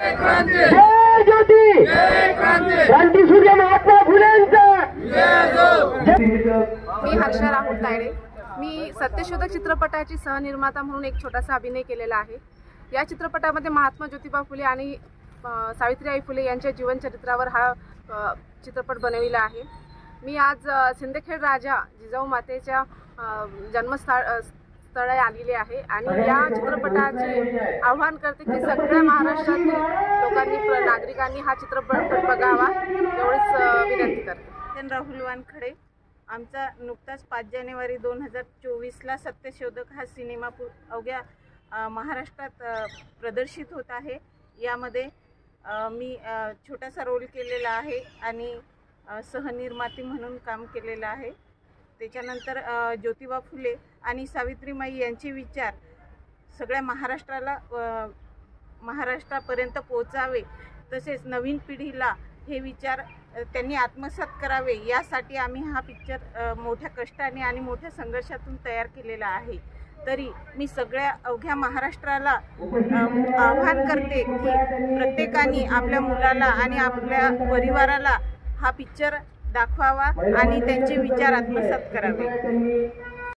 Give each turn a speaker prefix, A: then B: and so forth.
A: जय ज्योती, क्रांती सूर्य महात्मा फुलेंचा।
B: मी हर्षा राहुल तायडे। मी सत्यशोधक चित्रपटाची सहनिर्माता म्हणून एक छोटासा अभिनय केलेला आहे। या चित्रपटामध्ये महात्मा ज्योतिबा फुले आणि सावित्रीबाई फुले यांच्या जीवनचरित्रावर हा चित्रपट बनविला आहे। मी आज सिंदखेड राजा जिजाऊ मातेच्या जन्मस्थळी आलेले आहे आणि या चित्रपटाचे आव्हान करते की सगळ्या महाराष्ट्रातील लोकांनी नागरिकांनी हा चित्रपट बघावा एवढीच विनंती करते।
C: राहुल वानखडे। आमचा नुकताच 5 जानेवारी 2024ला सत्यशोधक हा सिनेमा अवघ्या महाराष्ट्रात प्रदर्शित होत आहे। यामध्ये मी छोटासा रोल केलेला आहे आणि सहनिर्माती म्हणून काम केलेलं आहे। त्याच्यानंतर ज्योतिबा फुले आणि सावित्रीबाई यांचे विचार सगळ्या महाराष्ट्रापर्यंत पोहोचावे, तसेच नवीन पिढीला हे विचार त्यांनी आत्मसात करावे, यासाठी आम्ही हा पिक्चर मोठ्या कष्टाने आणि मोठ्या संघर्षातून तयार केलेला आहे। तरी मी सगळ्या अवघ्या महाराष्ट्राला आवाहन करते की प्रत्येकाने आपल्या मुलाला आणि आपल्या परिवाराला हा पिक्चर दाखवावा आणि त्यांचे विचार आत्मसात करावे।